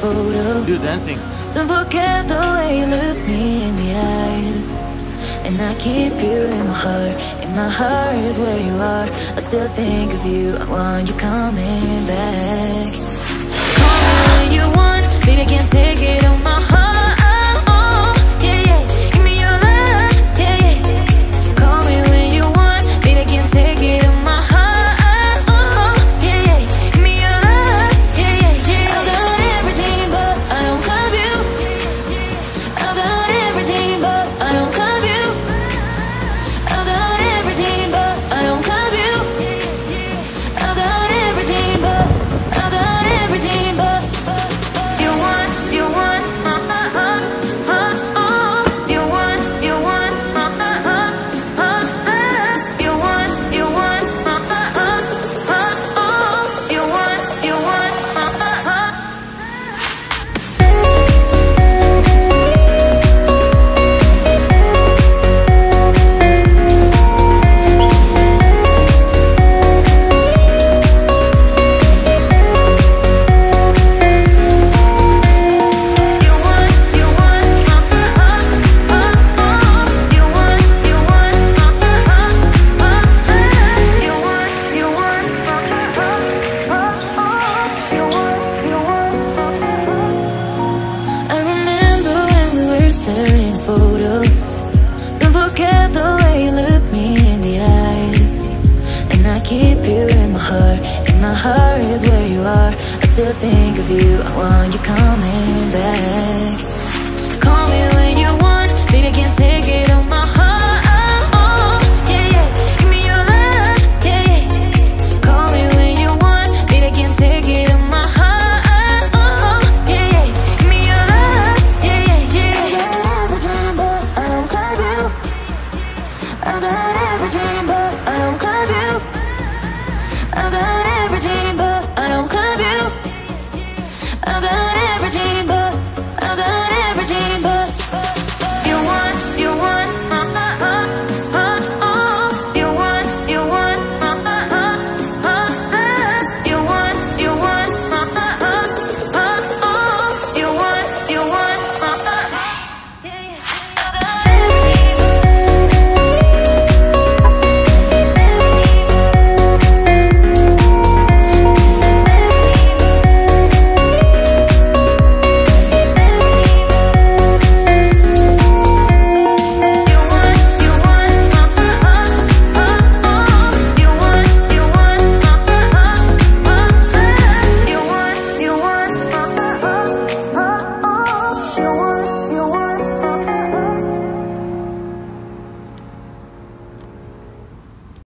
photo. Do dancing. Don't forget the way you look me in the eyes. And I keep you in my heart. In my heart is where you are. I still think of you. I want you coming back. Call me when you want, baby, I can't take it on my heart. Yeah, yeah, give me your love. Yeah, yeah. Call me when you want, baby, I can't take it on my heart. Yeah, yeah, give me your love. Yeah, yeah, yeah. I got everything, but I don't love you. I got everything, but I don't love you. I got everything, but I don't love you. I got everything, but I got everything, but you want, you want, you want, you want, you want, you want, you want, you want. I remember when we were staring photo. Don't forget the way you look me in the eyes. And I keep you in my heart. In my heart is where you are. I still think of you. I want you coming back. Call me when you want, baby, I can't take it on my heart. Yeah, yeah, give me your love. Yeah, yeah. Call me when you want, baby, I can't take it on my heart. Yeah, yeah, give me your love. Yeah, yeah, yeah. I got everything, but I don't love you. I got everything, but I don't love you. I got